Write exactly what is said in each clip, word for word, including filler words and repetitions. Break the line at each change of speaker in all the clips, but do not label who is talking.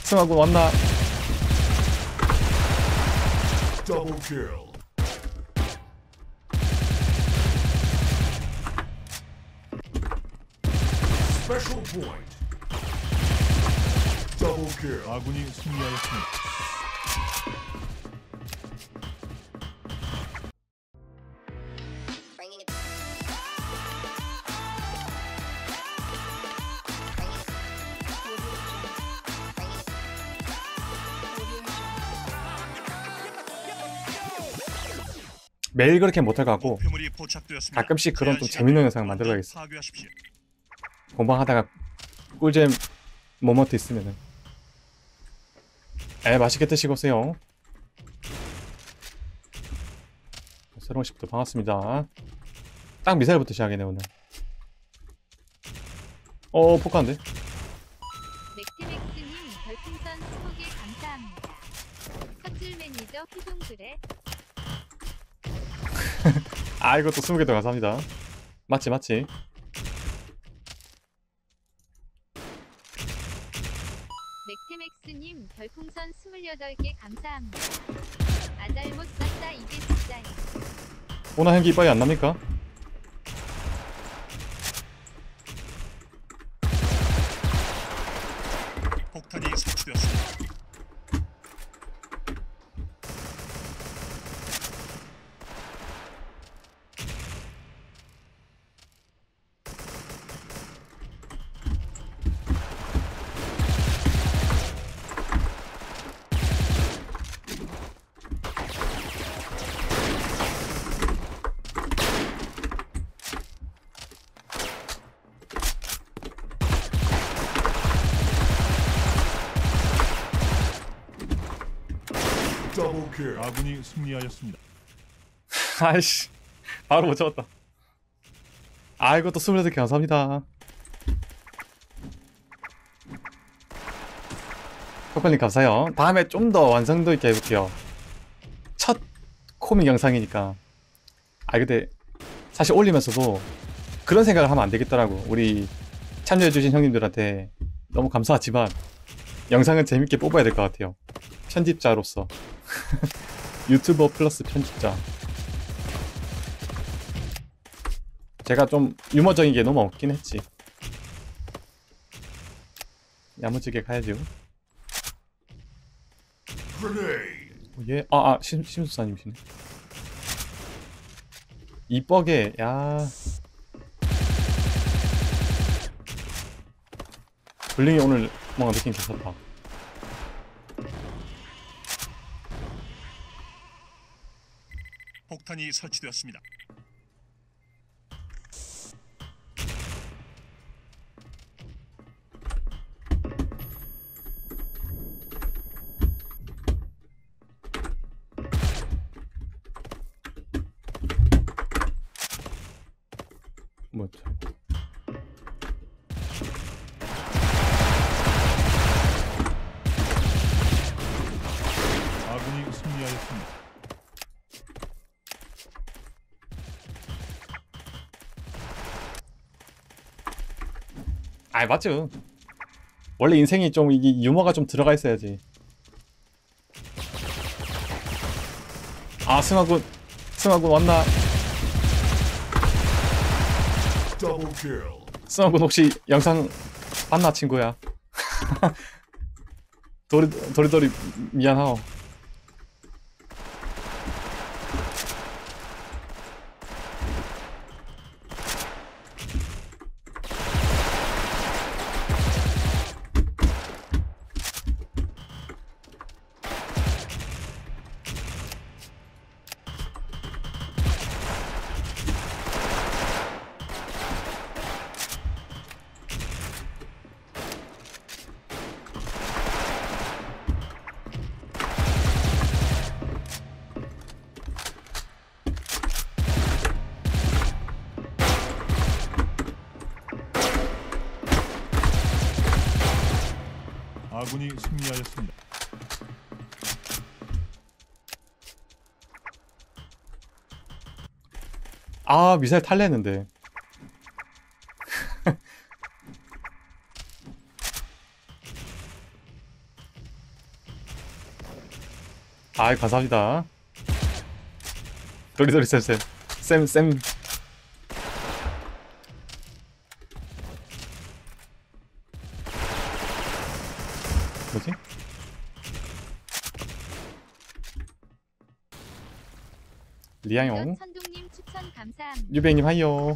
승하군 왔나?
Double kill. Special point. Double kill.
아군이 승리하였습니다.
매일 그렇게 못할 것 같고 가끔씩 그런 좀 재밌는 영상 만들어야겠어. 공방하다가 꿀잼 모먼트 있으면은. 에 맛있게 드시고 오세요. 새로운 시부터 반갑습니다. 딱 미사일부터 시작이네 오늘. 어 포카인데?
맥티맥스님 별풍선 스무 개 감사합니다. 삽질 매니저 희동그래.
아 이것도 스무 개도 감사합니다. 맞지 맞지.
맥티맥스님 별풍선 스물여덟 개 감사합니다. 아잘못 쌌다 이게 진짜야.
오늘 향기 이빨이 안 납니까?
폭탄이 설치되었습니다.
Double kill.
아군이 승리하였습니다.
아이씨 바로 못 잡았다. 아 이것도 스물여덟 개 감사합니다. 코코님 감사해요. 다음에 좀 더 완성도 있게 해볼게요. 첫 코믹 영상이니까. 아 근데 사실 올리면서도 그런 생각을 하면 안 되겠더라고. 우리 참여해주신 형님들한테 너무 감사하지만 영상은 재밌게 뽑아야 될 것 같아요. 편집자로서. 유튜버 플러스 편집자. 제가 좀 유머적인 게 너무 없긴 했지. 야무지게 가야죠.
Grenade.
어, 예? 아, 아, 심, 심수사님이시네. 이 뻑에, 야. 블링이 오늘 뭔가 느낌 괜찮다.
폭탄이 설치되었습니다.
뭐죠?
아군이 승리하였습니다.
아 맞죠. 원래 인생이 좀 이게 유머가 좀 들어가 있어야지. 아 승하군 승하군 왔나?
Double kill.
승하군 혹시 영상 봤나 친구야? 도리 도리도리 미안하오.
아군이 승리하였습니다.
아 미사일 탈래했는데. 아이 감사합니다. 도리도리 쌤쌤 쌤쌤. 뭐지? 리아용
선동님 추천 감사합니다.
유배님 하이요.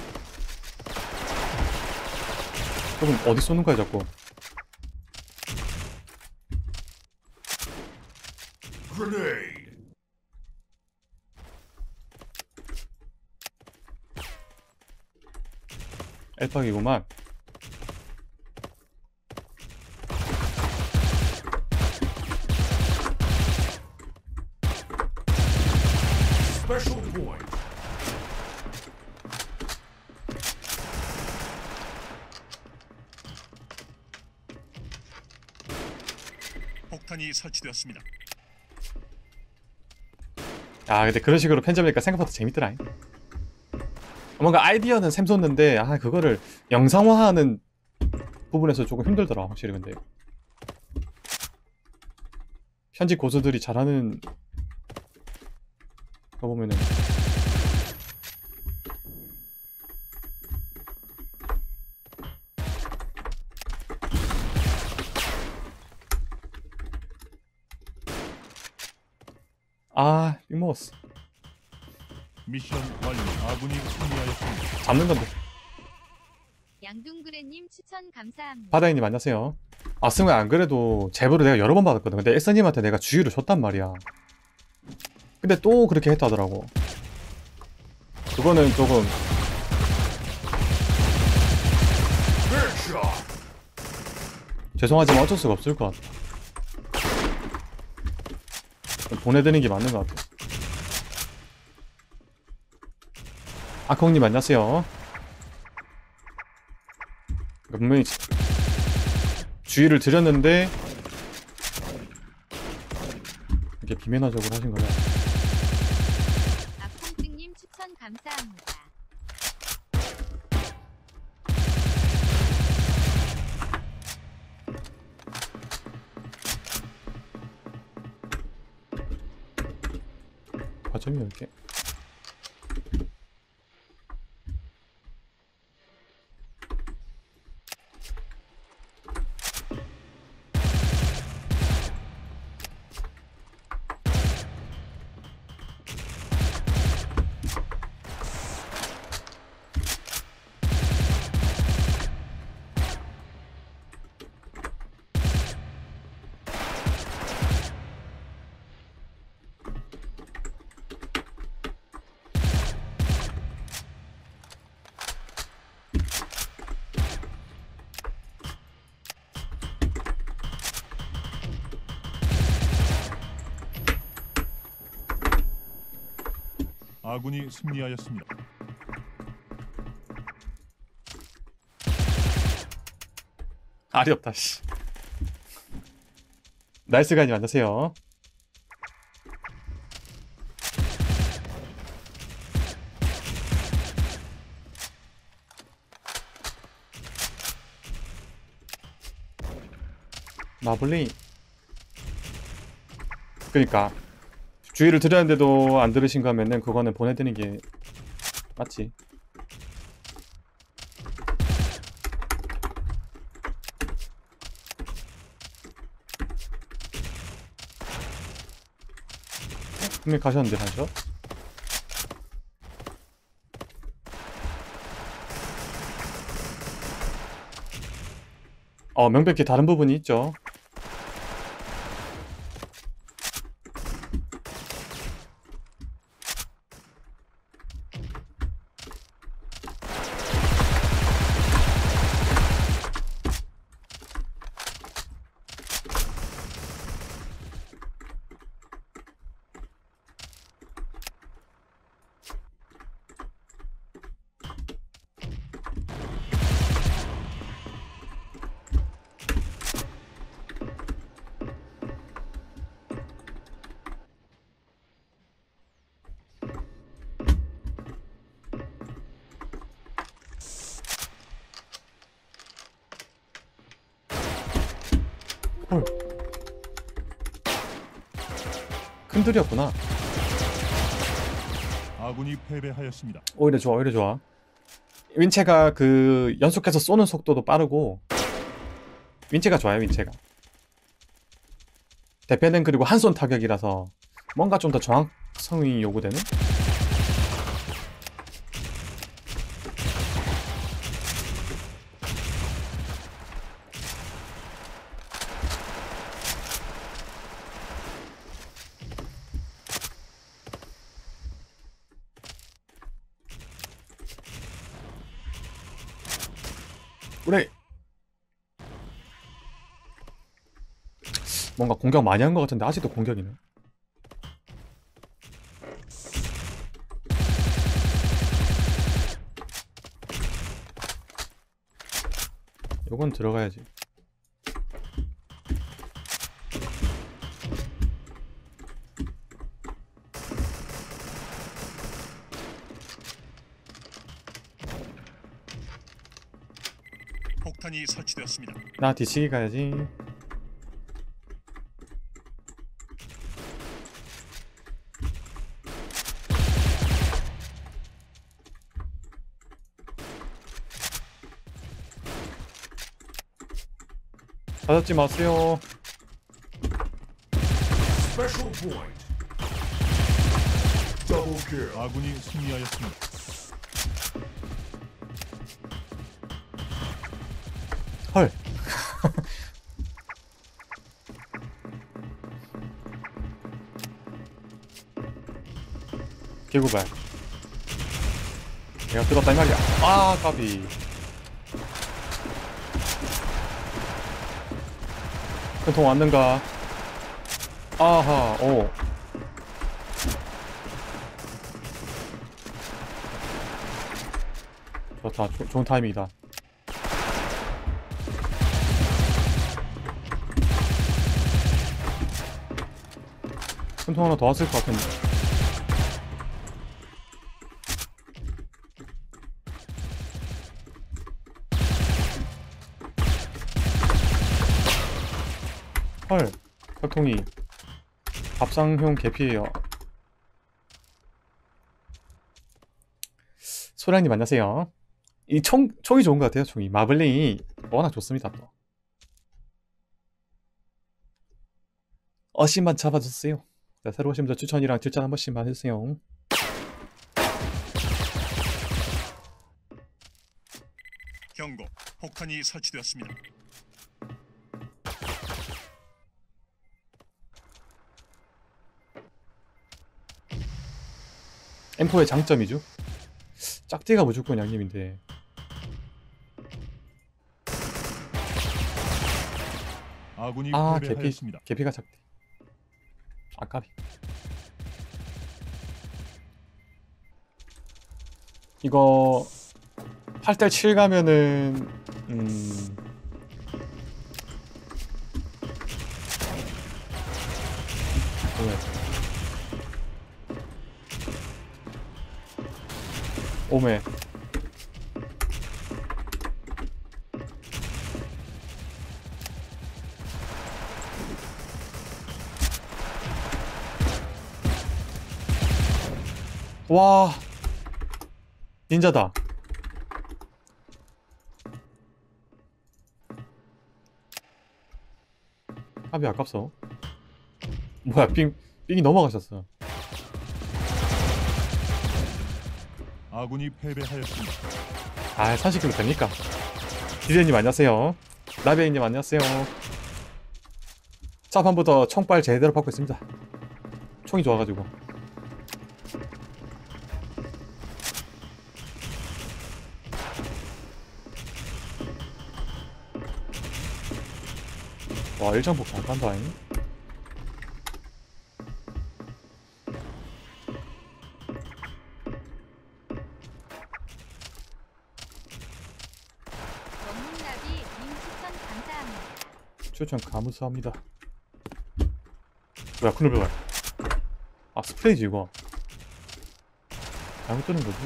조금 어디 쏘는 거야 자꾸.
Grenade.
엘팍이구만.
Special point.
폭탄이 설치되었습니다.
아 근데 그런 식으로 편집하니까 생각보다 재밌더라. 뭔가 아이디어는 샘솟는데 아 그거를 영상화하는 부분에서 조금 힘들더라 확실히. 근데 편집 고수들이 잘하는 거 보면은 아 빅먹었어.
미션 완료. 아군이 승리하였습니다.
잡는 건데.
양둥그레님 추천 감사합니다.
바다이님 안녕하세요. 아 승우야 안 그래도 제보를 내가 여러 번 받았거든. 근데 에스님한테 내가 주의를 줬단 말이야. 근데 또 그렇게 했다더라고. 그거는 조금
Headshot.
죄송하지만 어쩔 수가 없을 것 같아. 보내드리는 게 맞는 것 같아. 아콩님 안녕하세요. 분명히 주의를 드렸는데 이렇게 비매너적으로 하신 거냐.
아콩증님 추천 감사합니다.
과점이 이렇게
아군이 승리하였습니다.
알이 없다 씨. 나이스가님 안녕하세요. 마블리. 그니까 주의를 드렸는데도 안 들으신 거면은 그거는 보내드리는 게 맞지. 분명히 가셨는데 반샷? 어 명백히 다른 부분이 있죠. 헐. 팀들이었구나.
아군이 패배하였습니다.
오히려 좋아, 오히려 좋아. 윈체가 그 연속해서 쏘는 속도도 빠르고 윈체가 좋아요, 윈체가. 대패는 그리고 한 손 타격이라서 뭔가 좀 더 정확성이 요구되는? 그래. 뭔가 공격 많이 한 것 같은데 아직도 공격이네. 요건 들어가야지.
폭탄이 설치되었습니다.
나 뒤치기 가야지. 받았지 마세요.
Special point. Double kill.
아군이 승리하였습니다.
헐. 개구발. 내가 들었다 이 말이야. 아, 까비. 큰 통 왔는가? 아하, 오. 좋다. 조, 좋은 타이밍이다. 큰 통 하나 더 왔을 것 같은데. 헐, 혈통이 밥상용 개피예요. 소량님 안녕하세요. 이 총, 총이 좋은 것 같아요. 총이 마블링이 워낙 좋습니다. 또 어신만 잡아주세요. 자, 새로 오신 분들 추천이랑 질전 한 번씩만 해주세요.
경고. 폭탄이 설치되었습니다.
엠포의 장점이죠. 짝대가 무조건 양념인데
아군이
아 개피
패배하였습니다.
개피가 작대. 아까비. 이거 팔 대 칠 가면은 음 오메. 오메. 와, 닌자다. 합이 아깝소. 뭐야, 빙 빙이 넘어가셨어.
아군이 패배하였습니다.
아, 삼십 킬로 됩니까? 디제이님 안녕하세요. 라베이님 안녕하세요. 자, 판부터 총빨 제대로 받고 있습니다. 총이 좋아가지고. 와, 일정복 잘 간다잉.
먹는나비 님 추천 감사합니다.
추천 감사합니다. 뭐야, 큰일 날. 아, 스프레이지 이거. 잘못 뜨는 거지.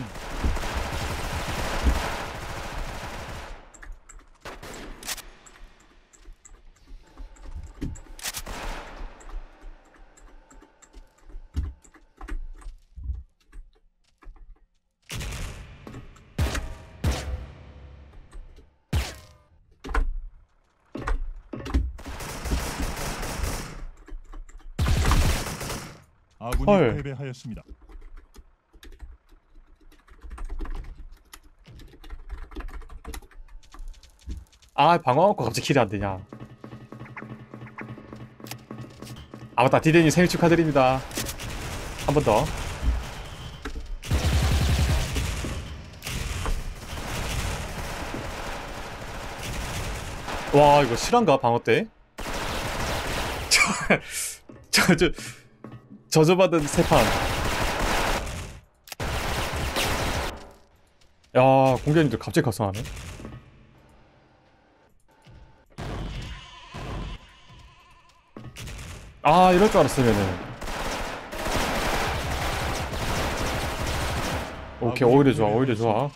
아군이
헐.
패배하였습니다.
아 방어하고 갑자기 킬이 안 되냐. 아 맞다, 디데님 생일 축하드립니다. 한 번 더. 와 이거 실한가 방어 때? 저저 저저받은 세 판. 야 공격님들 갑자기 각성하네. 아 이럴 줄 알았으면은. 오케이 오히려 좋아 오히려 좋아.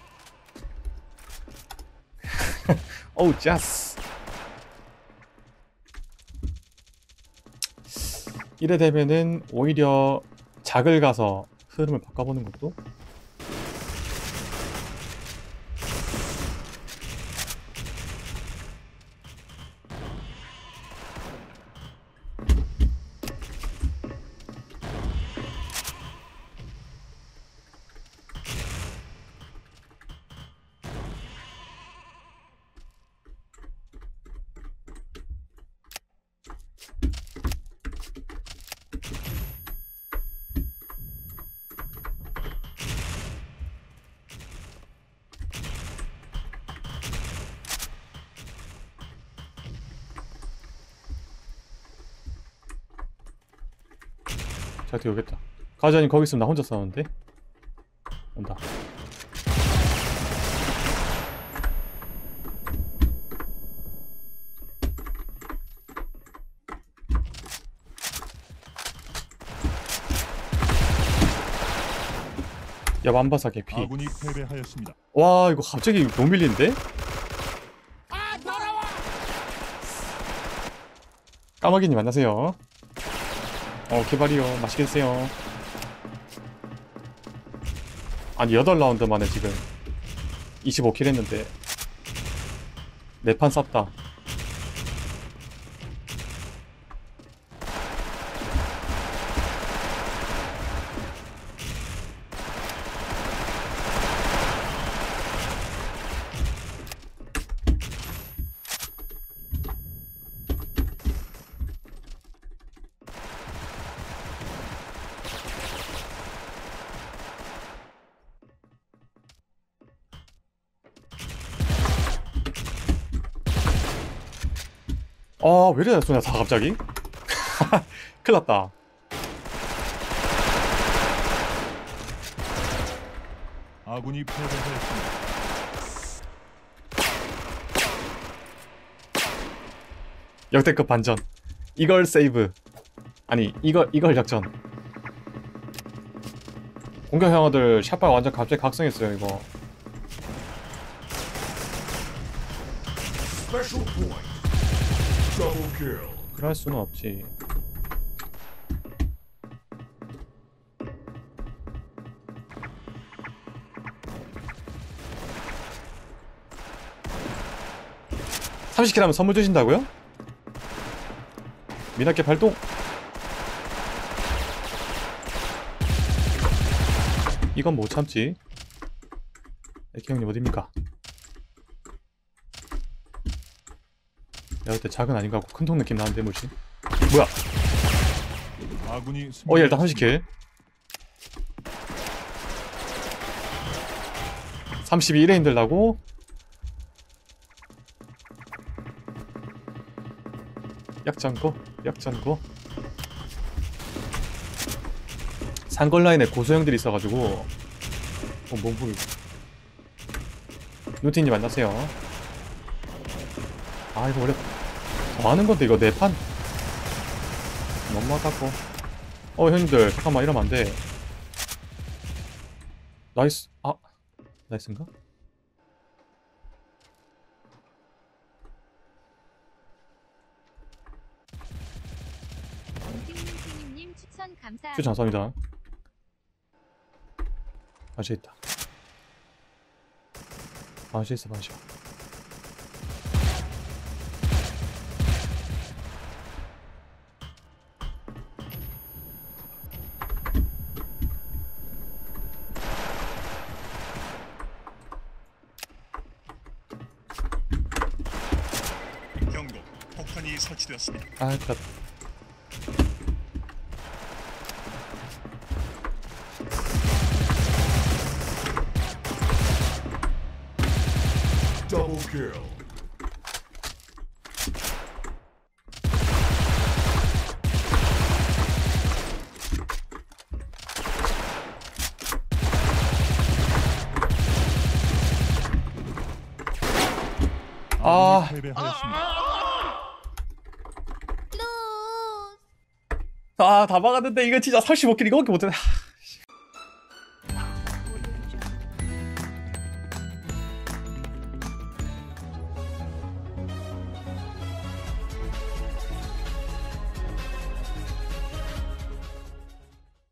어우 짜스. 이래 되면은 오히려 작을 가서 흐름을 바꿔보는 것도. 자, 뒤에 오겠다. 가자님 거기 있으면 나 혼자 싸우는데? 온다. 야, 만바사 개피.
아군이 패배하였습니다.
와, 이거 갑자기 너무 밀리는데? 까마귀님 만나세요. 어, 개발이요. 맛있게 드세요. 아니, 여덟 라운드 만에 지금 이십오 킬 했는데 네 판 쌌다. 아, 왜 이래 쏘냐, 다 갑자기? 큰일났다.
아군이 패배하였습니다.
역대급 반전. 이걸 세이브. 아니, 이걸, 이걸 역전. 공격 형아들 샷발 완전 갑자기 각성했어요, 이거.
Special point. Double kill.
그럴 수는 없지. 삼십 킬 하면 선물 주신다고요? 미나케 발동! 이건 못 참지. 에케 형님 어딥니까? 야, 그때 작은 아닌가 하고 큰통 느낌 나는데 뭐지? 뭐야?
아군이
어, 얘 일단 삼십 킬. 삼십이 일에 힘들다고? 약장고? 약장고? 상걸 라인에 고소형들이 있어가지고 어, 몸풀이. 누티님 만나세요. 아, 이거 원래 더 하는 건데, 이거 네 판? 너무하다고. 어, 형님들, 잠깐만, 이러면 안 돼. 나이스, 아, 나이스인가?
김민수님 추천 감사합니다.
큐 감사합니다. 반시 있다. 반시 있어, 반시.
설치되었습니다.
아, 그
Double kill.
아.
아군이 패배하였습니다.
아, 다 막았는데 이거 진짜 삼십오 킬 이거밖에 못했네.